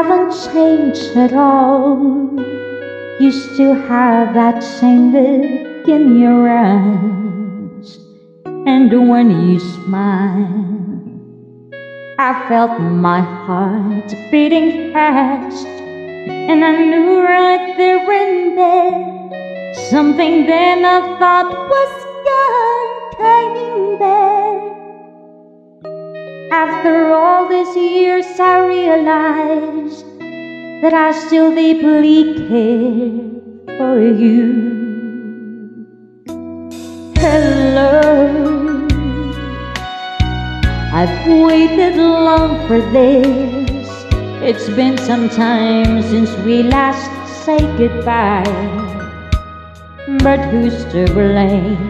haven't changed at all. You still have that same look in your eyes, and when you smile, I felt my heart beating fast, and I knew right there and there something then I thought was gone came back. After all these years I realized that I still deeply care for you. Hello, I've waited long for this. It's been some time since we last said goodbye, but who's to blame?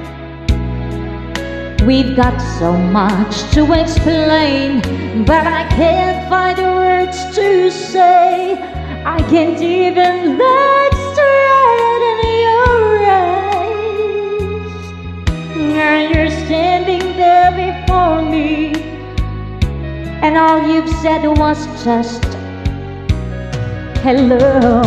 We've got so much to explain, but I can't find the words to say. I can't even look straight in your eyes. Now you're standing there before me, and all you've said was just hello.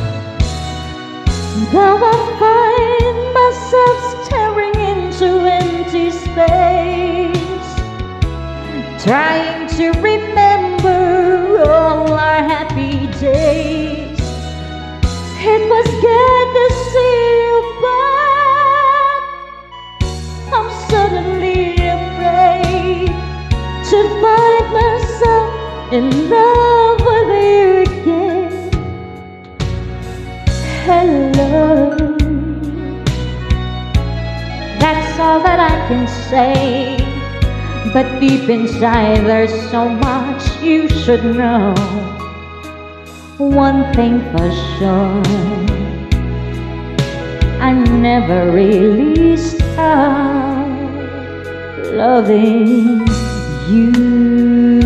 Now I find myself staring into empty space, trying to remember all our happy days. It was good to see you, but I'm suddenly afraid to find myself in love with you again. Hello, that's all that I can say, but deep inside there's so much you should know. One thing for sure, I never really stopped loving you.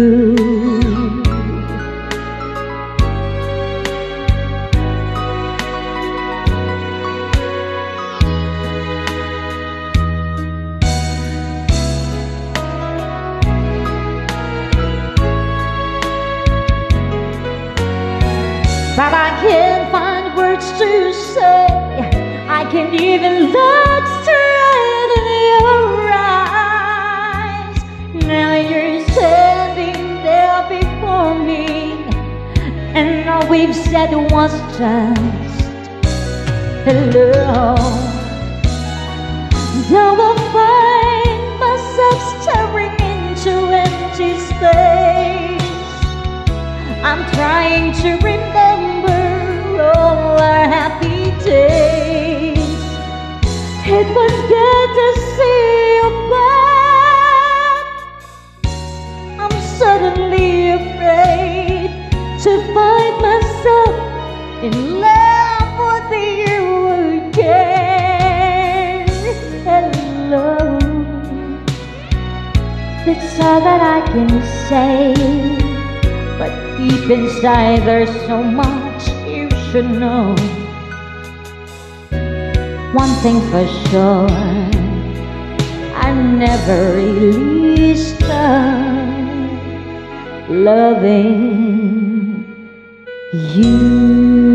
But I can't find words to say. I can't even look straight in your eyes. Now you're standing there before me, and all we've said was just hello. Now I find myself staring into empty space. I'm trying to remember all our happy days. It was good to see you, but I'm suddenly afraid to find myself in love with you again. Hello, that's all that I can say, but deep inside there's so much you should know. One thing for sure, I never really stopped loving you.